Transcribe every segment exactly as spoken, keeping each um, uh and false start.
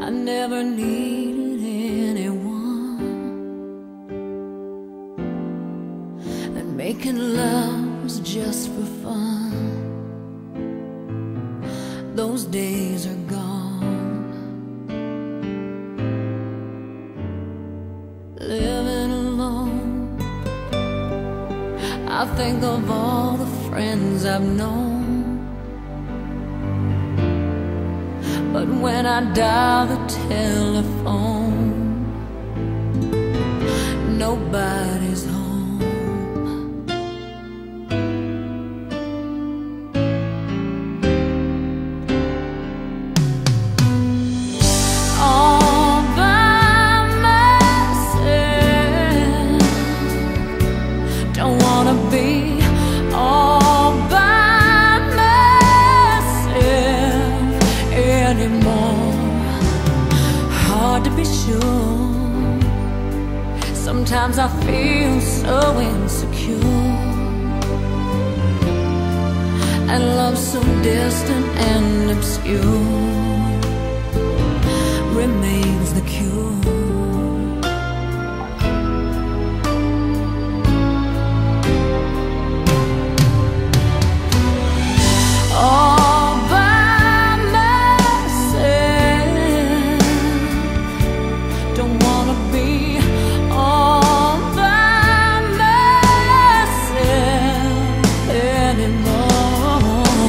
I never needed anyone, and making love was just for fun. Those days are gone. Living alone, I think of all the friends I've known. But when I dial the telephone, nobody's home. All by myself, don't wanna be all by myself anymore. Hard to be sure. Sometimes I feel so insecure, and love so distant and obscure remains the cure. All by myself, don't wanna be all by myself anymore.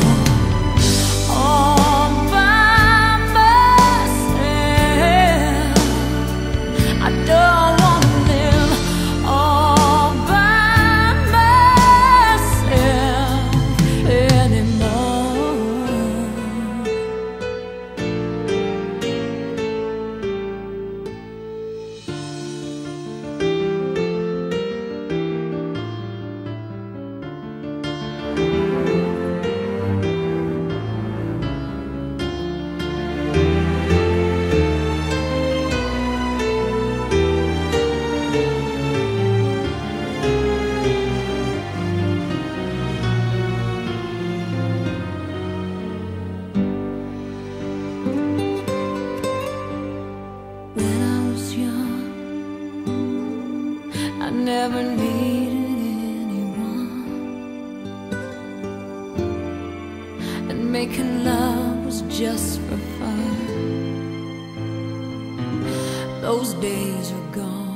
All by myself, I don't wanna live all by myself anymore. When I was young, I never needed anyone, and making love was just for fun. Those days are gone.